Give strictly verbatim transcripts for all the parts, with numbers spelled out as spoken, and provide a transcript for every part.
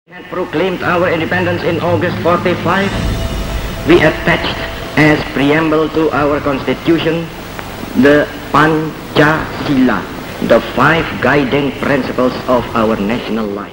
Had proclaimed our independence in August forty-five, we attached as preamble to our constitution the Pancasila, the five guiding principles of our national life.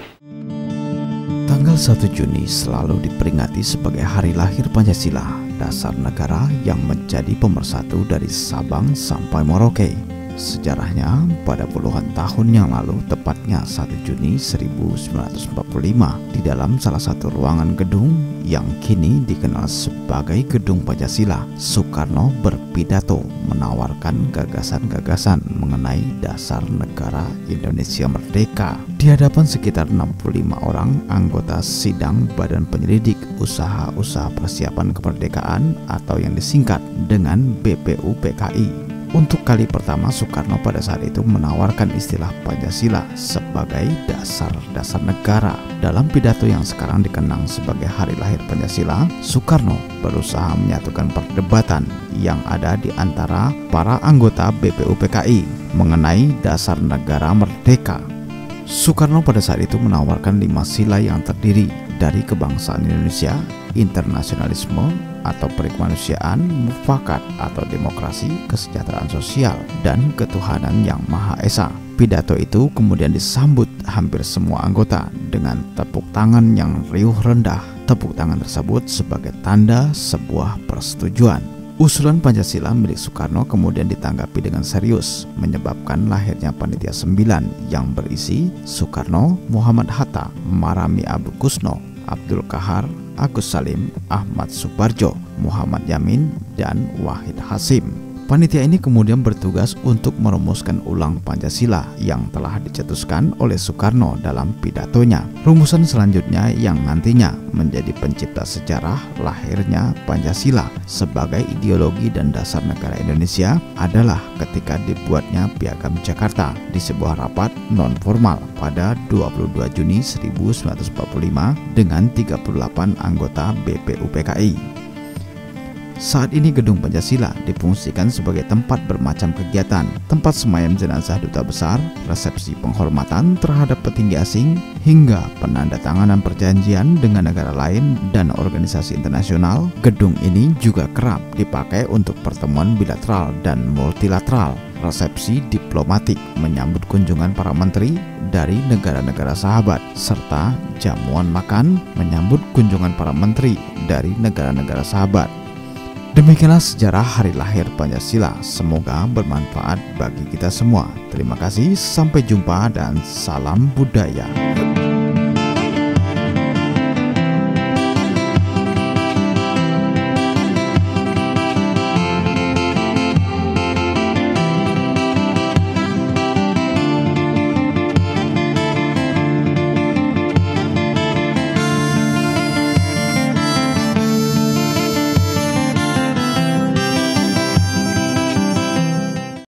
Tanggal satu Juni selalu diperingati sebagai hari lahir Pancasila, dasar negara yang menjadi pemersatu dari Sabang sampai Merauke. Sejarahnya, pada puluhan tahun yang lalu, tepatnya satu Juni seribu sembilan ratus empat puluh lima, di dalam salah satu ruangan gedung yang kini dikenal sebagai Gedung Pancasila, Soekarno berpidato menawarkan gagasan-gagasan mengenai dasar negara Indonesia merdeka di hadapan sekitar enam puluh lima orang anggota sidang Badan Penyelidik Usaha-Usaha Persiapan Kemerdekaan atau yang disingkat dengan B P U P K I. Untuk kali pertama, Soekarno pada saat itu menawarkan istilah Pancasila sebagai dasar-dasar negara. Dalam pidato yang sekarang dikenang sebagai hari lahir Pancasila, Soekarno berusaha menyatukan perdebatan yang ada di antara para anggota B P U P K I mengenai dasar negara merdeka. Soekarno pada saat itu menawarkan lima sila yang terdiri dari kebangsaan Indonesia, internasionalisme atau perikemanusiaan, mufakat atau demokrasi, kesejahteraan sosial, dan ketuhanan yang Maha Esa. Pidato itu kemudian disambut hampir semua anggota dengan tepuk tangan yang riuh rendah. Tepuk tangan tersebut sebagai tanda sebuah persetujuan. Usulan Pancasila milik Soekarno kemudian ditanggapi dengan serius, menyebabkan lahirnya Panitia sembilan yang berisi Soekarno, Muhammad Hatta, Marami Abu Kusno, Abdul Kahar, Agus Salim, Ahmad Suparjo, Muhammad Yamin, dan Wahid Hasim. Panitia ini kemudian bertugas untuk merumuskan ulang Pancasila yang telah dicetuskan oleh Soekarno dalam pidatonya. Rumusan selanjutnya yang nantinya menjadi pencipta sejarah lahirnya Pancasila sebagai ideologi dan dasar negara Indonesia adalah ketika dibuatnya Piagam Jakarta di sebuah rapat non-formal pada dua puluh dua Juni seribu sembilan ratus empat puluh lima dengan tiga puluh delapan anggota B P U P K I. Saat ini Gedung Pancasila difungsikan sebagai tempat bermacam kegiatan, tempat semayam jenazah duta besar, resepsi penghormatan terhadap petinggi asing, hingga penandatanganan perjanjian dengan negara lain dan organisasi internasional. Gedung ini juga kerap dipakai untuk pertemuan bilateral dan multilateral, resepsi diplomatik, menyambut kunjungan para menteri dari negara-negara sahabat, serta jamuan makan menyambut kunjungan para menteri dari negara-negara sahabat. Demikianlah sejarah hari lahir Pancasila. Semoga bermanfaat bagi kita semua. Terima kasih, sampai jumpa dan salam budaya.